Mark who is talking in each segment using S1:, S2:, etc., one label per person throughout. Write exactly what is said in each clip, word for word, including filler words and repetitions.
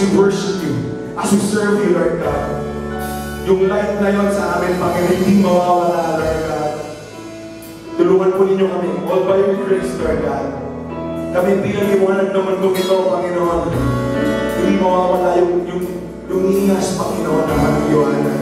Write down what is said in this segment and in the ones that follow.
S1: we worship you, as we serve you, Lord God. Yung light na yun sa amin, Panginoon, hindi mawawala, Lord God. Tulungan po ninyo kami, all by your grace, Lord God. Kami bilang liwanag naman kung ito, Panginoon. Hindi mawawala yung, yung, yung ingas, Panginoon, ng aming liwanag.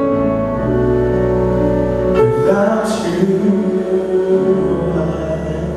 S2: Without you, I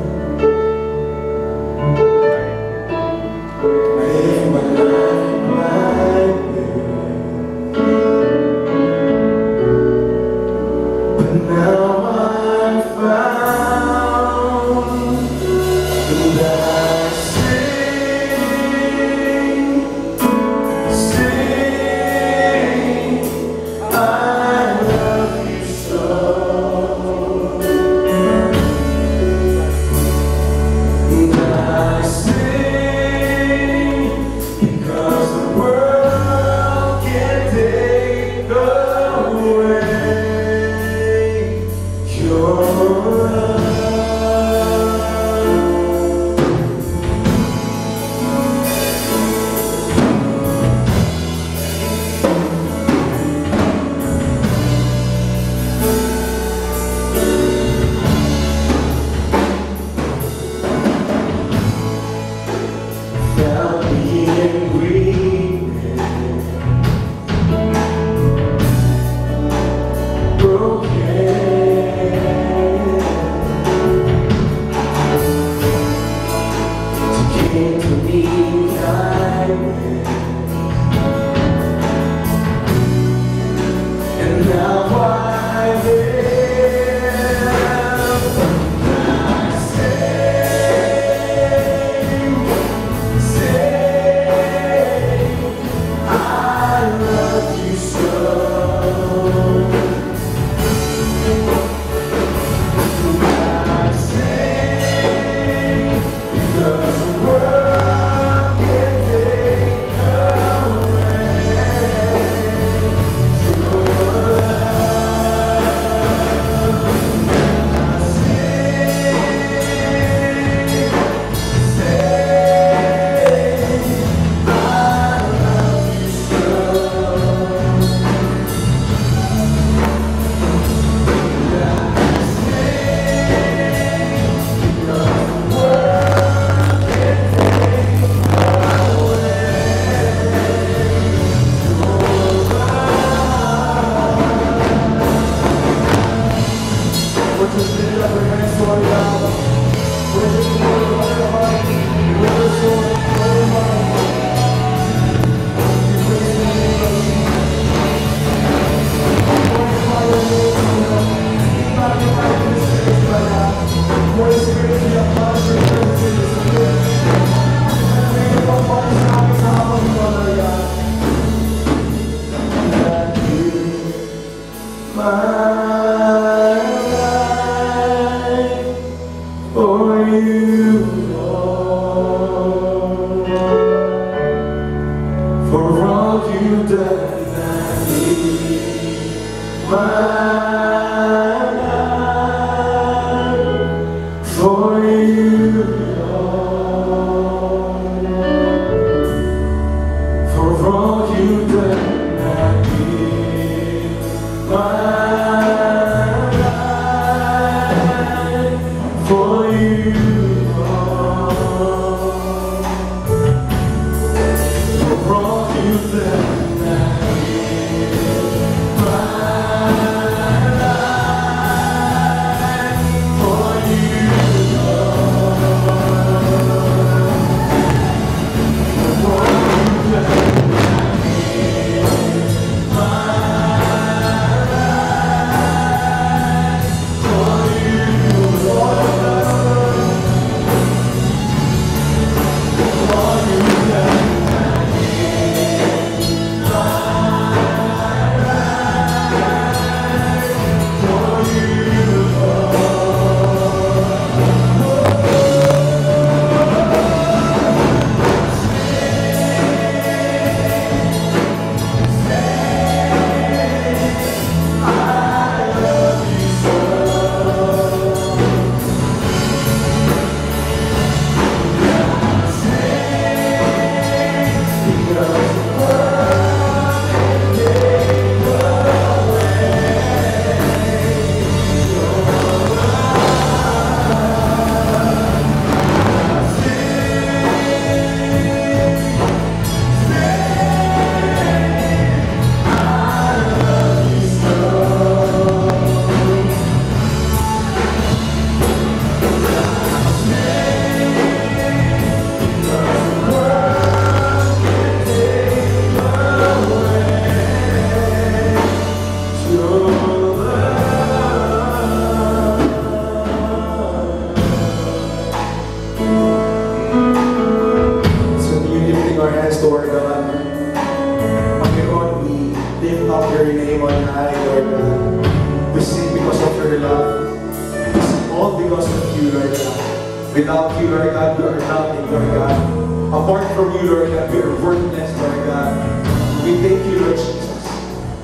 S1: So continue lifting our hands to our God. Panginoon, we lift up your name on high, Lord God. We sing because of your love. We sing all because of you, Lord God. Without you, Lord God, we are nothing, Lord God. Apart from you, Lord God, we are worthless, Lord God. We thank you, Lord Jesus.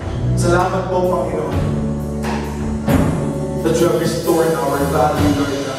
S1: Salamat po, Panginoon, that you have restored our value, Lord God.